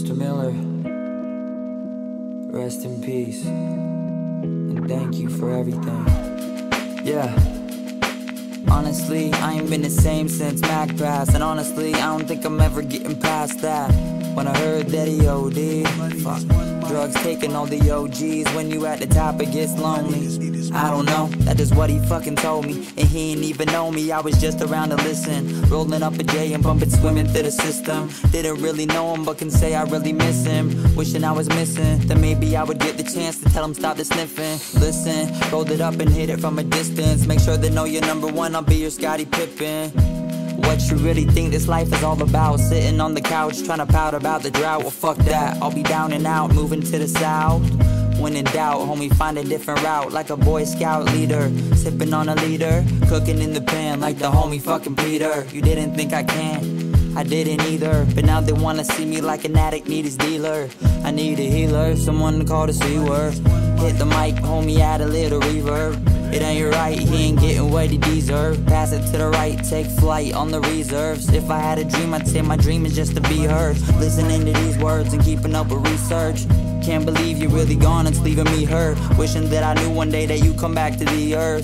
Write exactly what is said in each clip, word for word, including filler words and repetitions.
Mister Miller, rest in peace, and thank you for everything. Yeah. Honestly, I ain't been the same since Mac passed, and honestly, I don't think I'm ever getting past that. When I heard that he O D'd, fuck, drugs taking all the O Gs. When you at the top, it gets lonely. I don't know, that is what he fucking told me. And he ain't even know me, I was just around to listen. Rolling up a J and bumping, swimming through the system. Didn't really know him, but can say I really miss him. Wishing I was missing, then maybe I would get the chance to tell him stop the sniffing. Listen, rolled it up and hit it from a distance. Make sure they know you're number one, I'll be your Scottie Pippen. What you really think this life is all about? Sitting on the couch, trying to pout about the drought. Well, fuck that, I'll be down and out, moving to the south. When in doubt, homie, find a different route. Like a Boy Scout leader, sipping on a liter, cooking in the pan like the homie fucking Peter. You didn't think I can, I didn't either. But now they wanna see me like an addict need his dealer. I need a healer, someone to call the C-word. Hit the mic, homie, add a little reverb. It ain't right, he ain't getting what he deserve. Pass it to the right, take flight on the reserves. If I had a dream, I'd say my dream is just to be heard. Listening to these words and keeping up with research. Can't believe you're really gone, it's leaving me hurt. Wishing that I knew one day that you come back to the earth.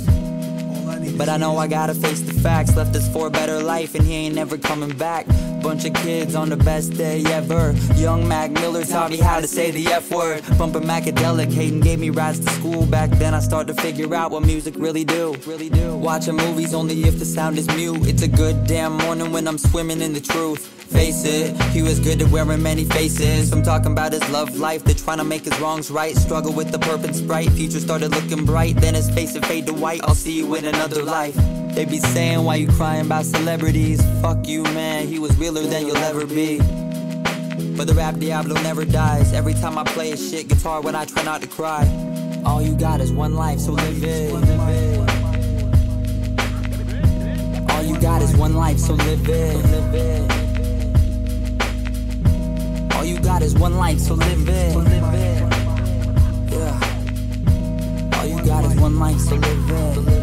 But I know I gotta face the facts. Left us for a better life and he ain't never coming back. Bunch of kids on the best day ever. Young Mac Miller taught me how to say the F word. Bumping Macadelic, Hayden gave me rides to school. Back then I started to figure out what music really do. Really do. Watching movies only if the sound is mute. It's a good damn morning when I'm swimming in the truth. Face it, he was good at wearing many faces. I'm talking about his love life, they're trying to make his wrongs right. Struggle with the purp and Sprite, future started looking bright. Then his face would fade to white, I'll see you in another life. They be saying, why you crying about celebrities? Fuck you, man, he was realer than you'll ever be. But the rap Diablo never dies. Every time I play a shit guitar when I try not to cry. All you got is one life, so live it. All you got is one life, so live it. All you got is one life, so live it. Yeah. All you got is one life, so live it.